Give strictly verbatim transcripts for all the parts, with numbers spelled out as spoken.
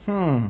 Hmm.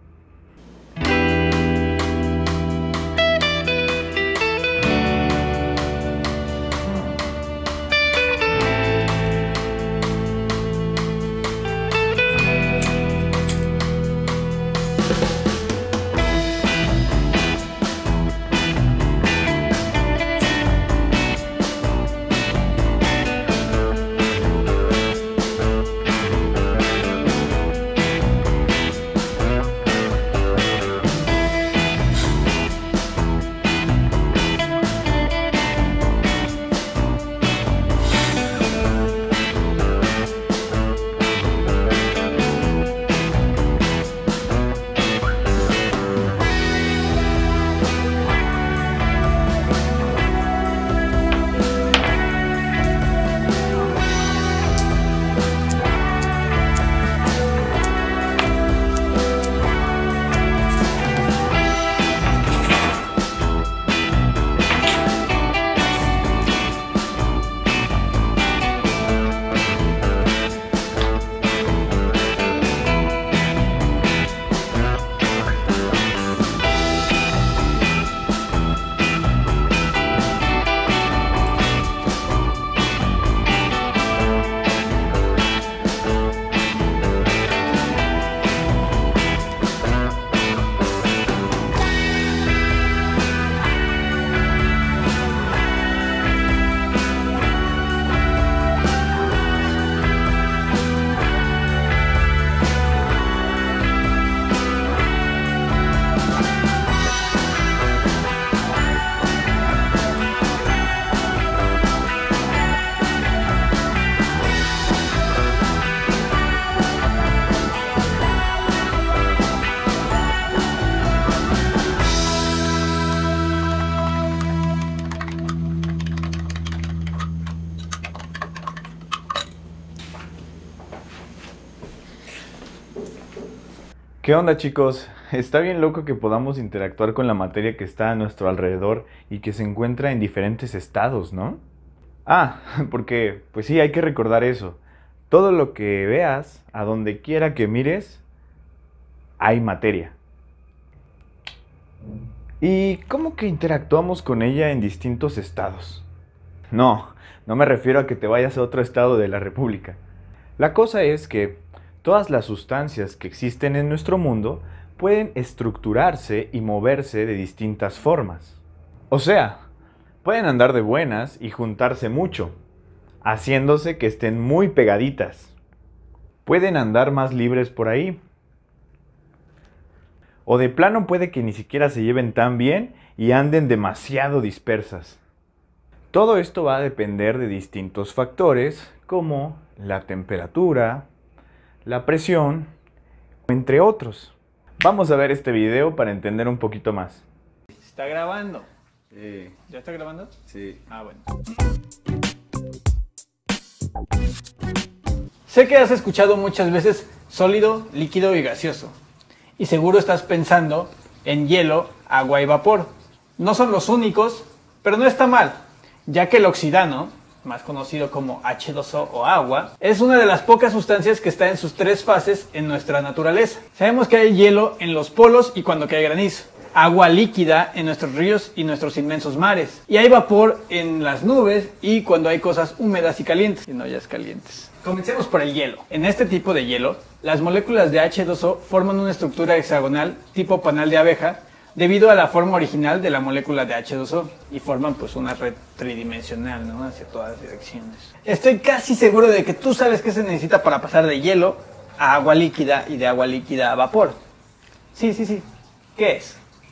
¿Qué onda, chicos? Está bien loco que podamos interactuar con la materia que está a nuestro alrededor y que se encuentra en diferentes estados, ¿no? Ah, porque, pues sí, hay que recordar eso. Todo lo que veas, a donde quiera que mires, hay materia. ¿Y cómo que interactuamos con ella en distintos estados? No, no me refiero a que te vayas a otro estado de la República. La cosa es que todas las sustancias que existen en nuestro mundo pueden estructurarse y moverse de distintas formas. O sea, pueden andar de buenas y juntarse mucho, haciéndose que estén muy pegaditas. Pueden andar más libres por ahí. O de plano puede que ni siquiera se lleven tan bien y anden demasiado dispersas. Todo esto va a depender de distintos factores como la temperatura, la presión, entre otros. Vamos a ver este video para entender un poquito más. ¿Está grabando? Sí. ¿Ya está grabando? Sí. Ah, bueno. Sé que has escuchado muchas veces sólido, líquido y gaseoso. Y seguro estás pensando en hielo, agua y vapor. No son los únicos, pero no está mal, ya que el oxidano, más conocido como H dos O o agua, es una de las pocas sustancias que está en sus tres fases en nuestra naturaleza. Sabemos que hay hielo en los polos y cuando cae granizo, agua líquida en nuestros ríos y nuestros inmensos mares, y hay vapor en las nubes y cuando hay cosas húmedas y calientes, y no ollas calientes. Comencemos por el hielo. En este tipo de hielo, las moléculas de H dos O forman una estructura hexagonal tipo panal de abeja debido a la forma original de la molécula de H dos O y forman pues una red tridimensional, ¿no? Hacia todas las direcciones. Estoy casi seguro de que tú sabes qué se necesita para pasar de hielo a agua líquida y de agua líquida a vapor. Sí, sí, sí. ¿Qué es?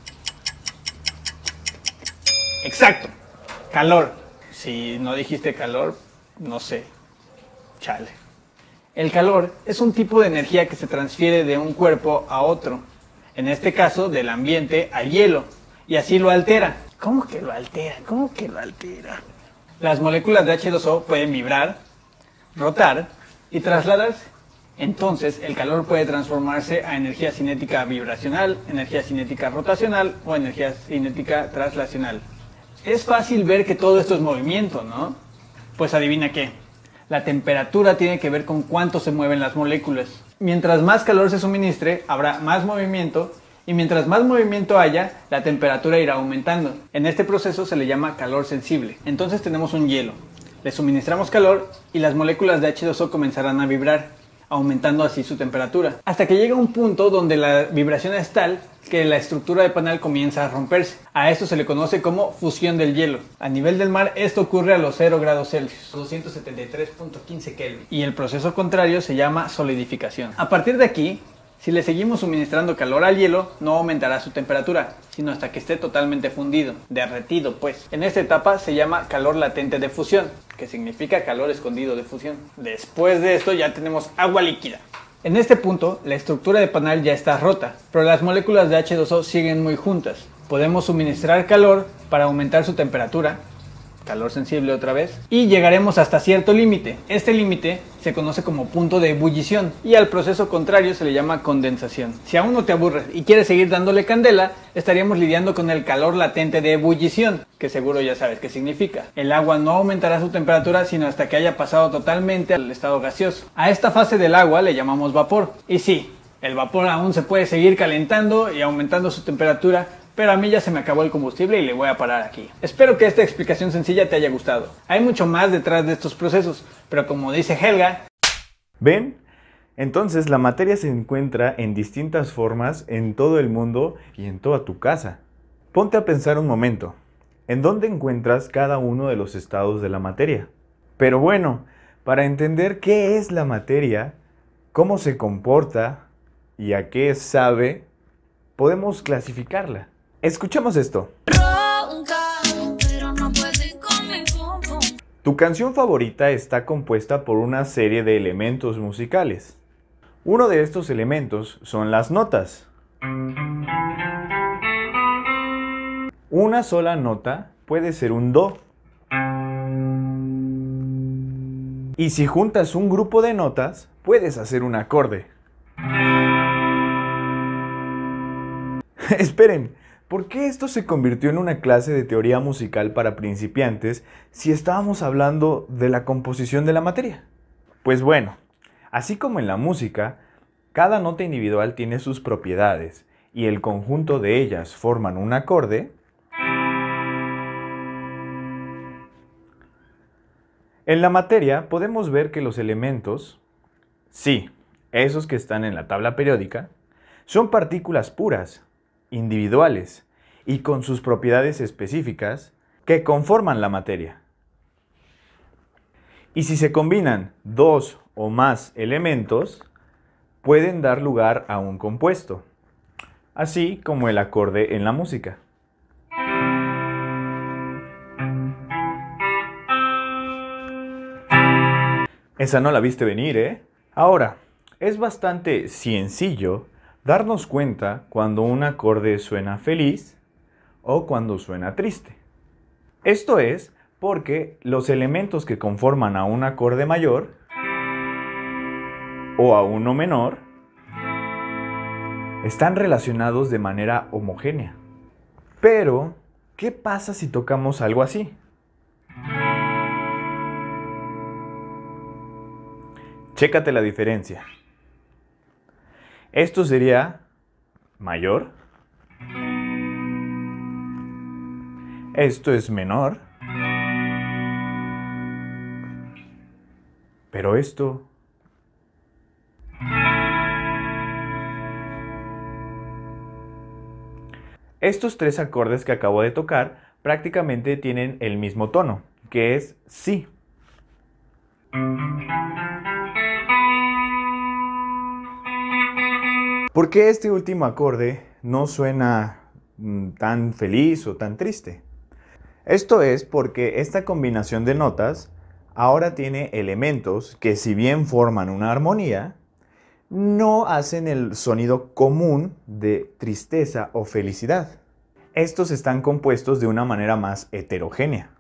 Exacto. Calor. Si no dijiste calor, no sé. Chale. El calor es un tipo de energía que se transfiere de un cuerpo a otro. En este caso, del ambiente al hielo, y así lo altera. ¿Cómo que lo altera? ¿Cómo que lo altera? Las moléculas de H dos O pueden vibrar, rotar y trasladarse. Entonces, el calor puede transformarse a energía cinética vibracional, energía cinética rotacional o energía cinética traslacional. Es fácil ver que todo esto es movimiento, ¿no? Pues adivina qué. La temperatura tiene que ver con cuánto se mueven las moléculas. Mientras más calor se suministre, habrá más movimiento, y mientras más movimiento haya, la temperatura irá aumentando. En este proceso se le llama calor sensible. Entonces tenemos un hielo. Le suministramos calor y las moléculas de H dos O comenzarán a vibrar, aumentando así su temperatura, hasta que llega un punto donde la vibración es tal que la estructura de panal comienza a romperse. A esto se le conoce como fusión del hielo. A nivel del mar esto ocurre a los cero grados Celsius, doscientos setenta y tres punto quince Kelvin, y el proceso contrario se llama solidificación. A partir de aquí, si le seguimos suministrando calor al hielo, no aumentará su temperatura, sino hasta que esté totalmente fundido, derretido pues. En esta etapa se llama calor latente de fusión, que significa calor escondido de fusión. Después de esto ya tenemos agua líquida. En este punto, la estructura de panal ya está rota, pero las moléculas de H dos O siguen muy juntas. Podemos suministrar calor para aumentar su temperatura, calor sensible otra vez, y llegaremos hasta cierto límite. Este límite se conoce como punto de ebullición y al proceso contrario se le llama condensación. Si aún no te aburres y quieres seguir dándole candela, estaríamos lidiando con el calor latente de ebullición, que seguro ya sabes qué significa. El agua no aumentará su temperatura sino hasta que haya pasado totalmente al estado gaseoso. A esta fase del agua le llamamos vapor. Y sí, el vapor aún se puede seguir calentando y aumentando su temperatura, pero a mí ya se me acabó el combustible y le voy a parar aquí. Espero que esta explicación sencilla te haya gustado. Hay mucho más detrás de estos procesos, pero como dice Helga... ¿Ven? Entonces la materia se encuentra en distintas formas en todo el mundo y en toda tu casa. Ponte a pensar un momento. ¿En dónde encuentras cada uno de los estados de la materia? Pero bueno, para entender qué es la materia, cómo se comporta y a qué sabe, podemos clasificarla. Escuchemos esto. Tu canción favorita está compuesta por una serie de elementos musicales. Uno de estos elementos son las notas. Una sola nota puede ser un do. Y si juntas un grupo de notas, puedes hacer un acorde. Esperen, ¿por qué esto se convirtió en una clase de teoría musical para principiantes si estábamos hablando de la composición de la materia? Pues bueno, así como en la música, cada nota individual tiene sus propiedades y el conjunto de ellas forman un acorde. En la materia podemos ver que los elementos, sí, esos que están en la tabla periódica, son partículas puras, individuales y con sus propiedades específicas que conforman la materia. Y si se combinan dos o más elementos, pueden dar lugar a un compuesto, así como el acorde en la música. Esa no la viste venir, ¿eh? Ahora, es bastante sencillo darnos cuenta cuando un acorde suena feliz o cuando suena triste. Esto es porque los elementos que conforman a un acorde mayor o a uno menor están relacionados de manera homogénea. Pero, ¿qué pasa si tocamos algo así? Chécate la diferencia. Esto sería mayor. Esto es menor. Pero esto... Estos tres acordes que acabo de tocar prácticamente tienen el mismo tono, que es si. ¿Por qué este último acorde no suena mm, tan feliz o tan triste? Esto es porque esta combinación de notas ahora tiene elementos que, si bien forman una armonía, no hacen el sonido común de tristeza o felicidad. Estos están compuestos de una manera más heterogénea.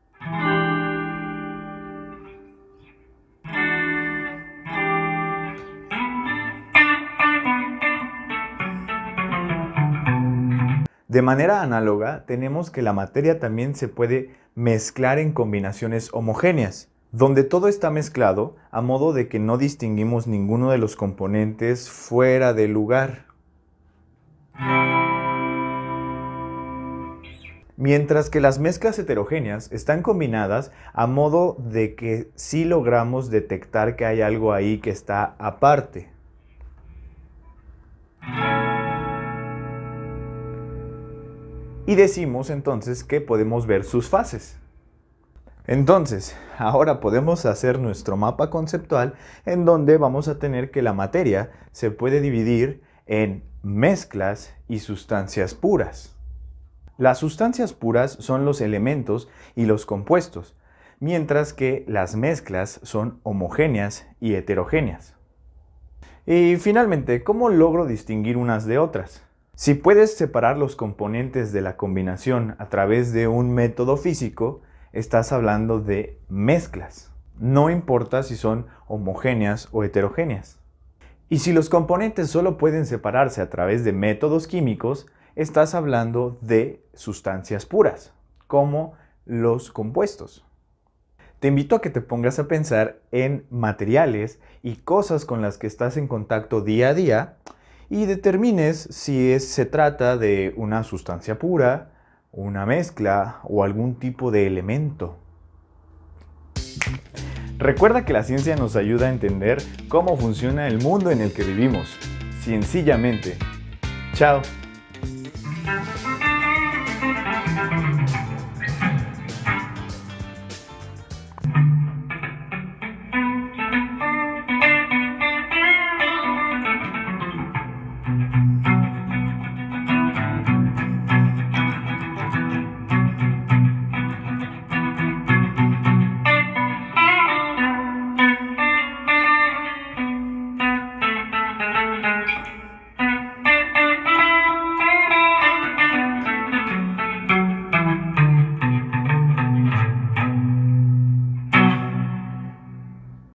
De manera análoga, tenemos que la materia también se puede mezclar en combinaciones homogéneas, donde todo está mezclado a modo de que no distinguimos ninguno de los componentes fuera de lugar. Mientras que las mezclas heterogéneas están combinadas a modo de que sí logramos detectar que hay algo ahí que está aparte. Y decimos entonces que podemos ver sus fases. Entonces, ahora podemos hacer nuestro mapa conceptual en donde vamos a tener que la materia se puede dividir en mezclas y sustancias puras. Las sustancias puras son los elementos y los compuestos, mientras que las mezclas son homogéneas y heterogéneas. Y finalmente, ¿cómo logro distinguir unas de otras? Si puedes separar los componentes de la combinación a través de un método físico, estás hablando de mezclas. No importa si son homogéneas o heterogéneas. Y si los componentes solo pueden separarse a través de métodos químicos, estás hablando de sustancias puras, como los compuestos. Te invito a que te pongas a pensar en materiales y cosas con las que estás en contacto día a día y determines si es, se trata de una sustancia pura, una mezcla o algún tipo de elemento. Recuerda que la ciencia nos ayuda a entender cómo funciona el mundo en el que vivimos, sencillamente. Chao.